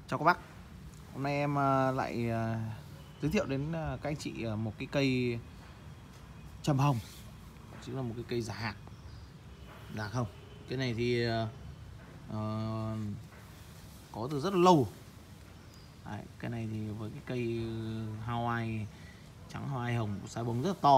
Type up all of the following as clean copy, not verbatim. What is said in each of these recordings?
Chào các bác. Hôm nay em lại giới thiệu đến các anh chị một cái cây trầm hồng, chính là một cái cây giả hạc. Giả hồng. Cái này thì có từ rất là lâu. Đấy, cái này thì với cái cây Hawaii trắng, Hawaii hồng, sai bông rất là to.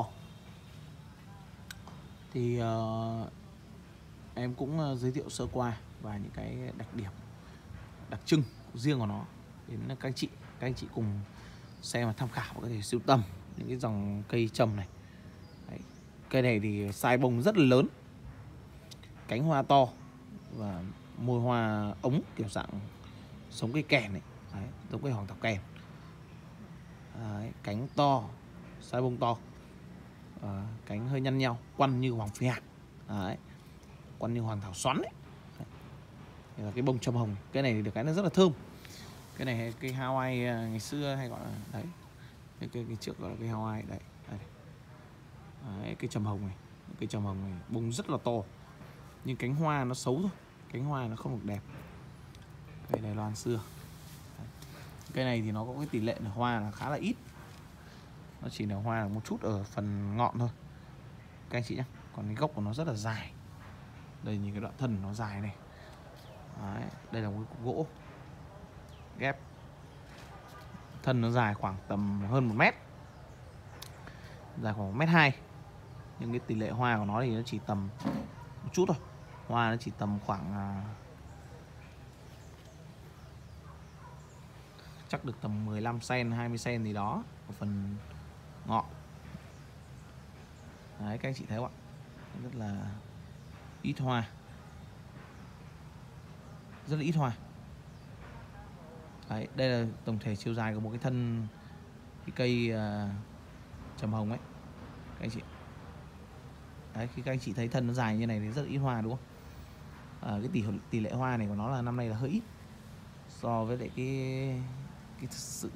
Thì em cũng giới thiệu sơ qua và những cái đặc điểm, đặc trưng riêng của nó đến các anh chị cùng xem và tham khảo và có thể sưu tầm những cái dòng cây trầm này. Đấy. Cây này thì size bông rất là lớn, cánh hoa to và môi hoa ống kiểu dạng sống cây kèn này. Đấy, giống cây hoàng thảo kèn. Đấy, cánh to, size bông to, cánh hơi nhăn nhau, quăn như hoàng phi hạc. Đấy, quăn như hoàng thảo xoắn đấy. Đây là cái bông trầm hồng. Cái này thì được cái nó rất là thơm. Cái này cây Hawaii ngày xưa hay gọi là đấy, cái trước gọi là cây Hawaii đấy, đấy, cây trầm hồng này, cây trầm hồng này bông rất là to, nhưng cánh hoa nó xấu thôi, cánh hoa nó không được đẹp. Cây Đài Loan xưa. Đấy. Cây này thì nó có cái tỷ lệ nở hoa là khá là ít, nó chỉ nở hoa một chút ở phần ngọn thôi các anh chị nhé. Còn cái gốc của nó rất là dài. Đây, nhìn cái đoạn thân nó dài này. Đấy, đây là một cái cục gỗ ghép, thân nó dài khoảng tầm hơn 1 mét, dài khoảng 1,2 m. Nhưng cái tỷ lệ hoa của nó thì nó chỉ tầm một chút thôi, hoa nó chỉ tầm khoảng chắc được tầm 15 cm, 20 cm gì đó ở phần ngọn. Đấy, các anh chị thấy không ạ, rất là ít hoa, rất là ít hoa. Đấy, đây là tổng thể chiều dài của một cái thân cái cây trầm hồng ấy các anh chị. Đấy, khi các anh chị thấy thân nó dài như này thì rất là ít hoa đúng không? Cái tỷ lệ hoa này của nó là năm nay là hơi ít so với lại cái sự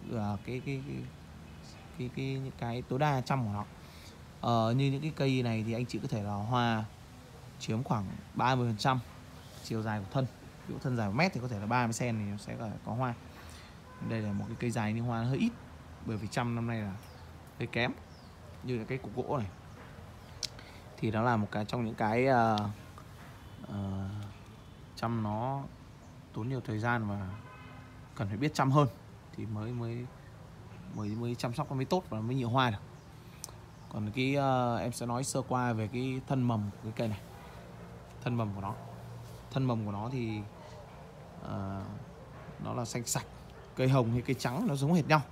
những cái tối đa trăm của nó. Như những cái cây này thì anh chị có thể là hoa chiếm khoảng 30% chiều dài của thân. Ví dụ thân dài 1 mét thì có thể là 30 cm thì nó sẽ có hoa. Đây là một cái cây dài nhưng hoa nó hơi ít, bởi vì trăm năm nay là hơi kém. Như là cái cục gỗ này thì nó là một cái trong những cái chăm nó tốn nhiều thời gian và cần phải biết chăm hơn thì mới chăm sóc nó mới tốt và mới nhiều hoa được. Còn cái em sẽ nói sơ qua về cái thân mầm của cái cây này. Thân mầm của nó thì nó là xanh sạch. Cây hồng hay cây trắng nó giống hệt nhau.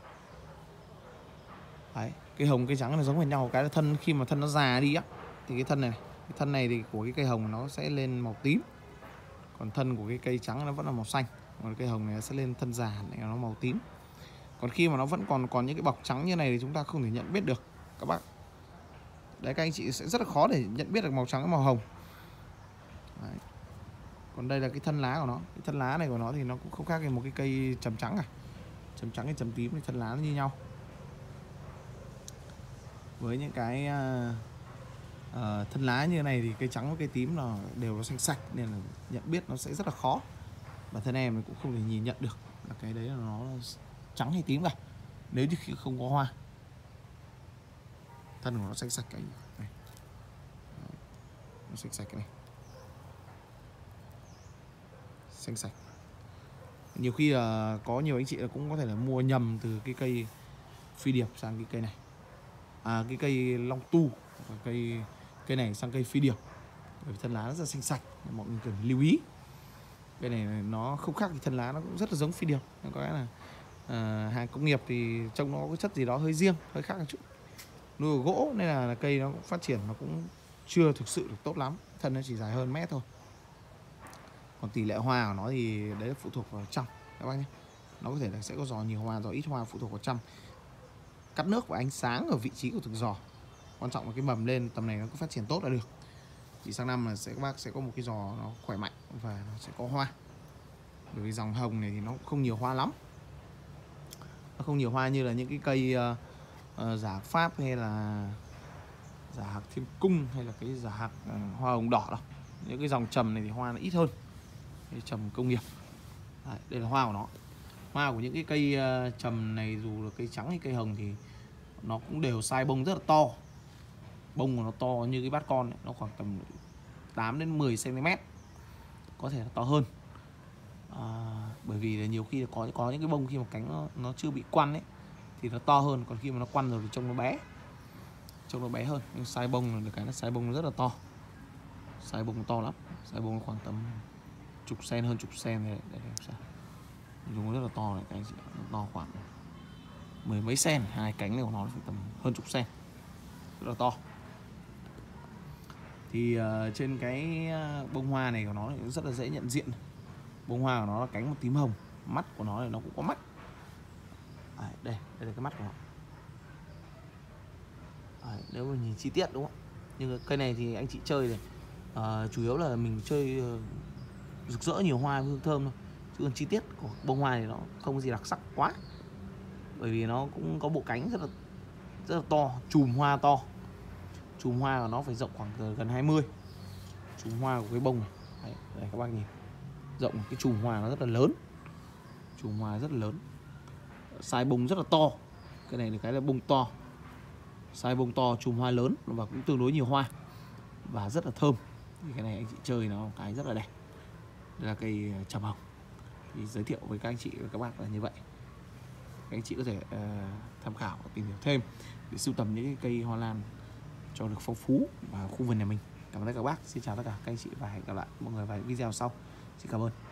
Đấy, cây hồng cây trắng nó giống hệt nhau. Cái là thân, khi mà thân nó già đi á thì cái thân này thì của cái cây hồng nó sẽ lên màu tím, còn thân của cái cây trắng nó vẫn là màu xanh. Còn cây hồng này nó sẽ lên thân già này nó màu tím. Còn khi mà nó vẫn còn những cái bọc trắng như này thì chúng ta không thể nhận biết được các bác. Đấy, các anh chị sẽ rất là khó để nhận biết được màu trắng với màu hồng. Đấy. Còn đây là cái thân lá của nó. Cái thân lá này của nó thì nó cũng không khác gì một cái cây trầm trắng à. Trầm trắng hay trầm tím thì thân lá nó như nhau. Với những cái thân lá như này thì cây trắng với cây tím là đều nó xanh sạch, nên là nhận biết nó sẽ rất là khó. Bản thân em cũng không thể nhìn nhận được là cái đấy là nó trắng hay tím cả nếu như khi không có hoa. Thân của nó xanh sạch cái này. Nó xanh sạch cái này, xanh sạch. Nhiều khi có nhiều anh chị cũng có thể là mua nhầm từ cái cây phi điệp sang cái cây này, cái cây long tu, cây này sang cây phi điệp, bởi vì thân lá nó rất là xanh sạch, mọi người cần lưu ý. Cây này nó không khác thì thân lá nó cũng rất là giống phi điệp. Nó có cái là hàng công nghiệp thì trông nó có cái chất gì đó hơi riêng, hơi khác một chút. Nuôi ở gỗ nên là cây nó cũng phát triển nó cũng chưa thực sự được tốt lắm. Thân nó chỉ dài hơn mét thôi. Còn tỷ lệ hoa của nó thì đấy là phụ thuộc vào trăm các bác nhé. Nó có thể là sẽ có giò nhiều hoa, giò ít hoa, phụ thuộc vào trăm. Cắt nước và ánh sáng ở vị trí của từng giò. Quan trọng là cái mầm lên tầm này nó có phát triển tốt là được. Chỉ sang năm là các bác sẽ có một cái giò nó khỏe mạnh và nó sẽ có hoa. Bởi vì dòng hồng này thì nó không nhiều hoa lắm. Nó không nhiều hoa như là những cái cây giả Pháp hay là giả hạc thiên cung hay là cái giả hạc hoa hồng đỏ đâu. Những cái dòng trầm này thì hoa nó ít hơn, cái trầm công nghiệp. Đấy, đây là hoa của nó. Hoa của những cái cây trầm này, dù là cây trắng hay cây hồng thì nó cũng đều size bông rất là to. Bông của nó to như cái bát con ấy, nó khoảng tầm 8 đến 10 cm, có thể là to hơn. Bởi vì là nhiều khi có những cái bông khi mà cánh nó chưa bị quăn ấy thì nó to hơn, còn khi mà nó quăn rồi thì trông nó bé hơn. Nhưng size bông là được cái là size bông nó rất là to, size bông to lắm, size bông khoảng tầm chục sen, hơn chục sen này. Đây, dùng rất là to này, cái to khoảng mười mấy sen, hai cánh này của nó phải tầm hơn chục sen, rất là to. Thì trên cái bông hoa này của nó thì rất là dễ nhận diện. Bông hoa của nó là cánh một tím hồng, mắt của nó thì nó cũng có mắt. Đây là cái mắt của nó. Nếu mà nhìn chi tiết đúng không? Nhưng cây này thì anh chị chơi này chủ yếu là mình chơi rực rỡ nhiều hoa, hương thơm thôi. Chứ còn chi tiết của bông hoa thì nó không có gì đặc sắc quá. Bởi vì nó cũng có bộ cánh rất là to, chùm hoa to. Chùm hoa của nó phải rộng khoảng gần 20. Chùm hoa của cái bông này. Đây các bác nhìn. Rộng, cái chùm hoa nó rất là lớn. Chùm hoa rất là lớn. Size bông rất là to. Cái này là cái là bông to. Size bông to, chùm hoa lớn và cũng tương đối nhiều hoa. Và rất là thơm. Thì cái này anh chị chơi nó cái rất là đẹp. Đây là cây trầm hồng. Thì giới thiệu với các anh chị và các bác là như vậy. Các anh chị có thể tham khảo và tìm hiểu thêm để sưu tầm những cái cây hoa lan cho được phong phú vào khu vườn nhà mình. Cảm ơn các bác. Xin chào tất cả các anh chị và hẹn gặp lại mọi người vào video sau. Xin cảm ơn.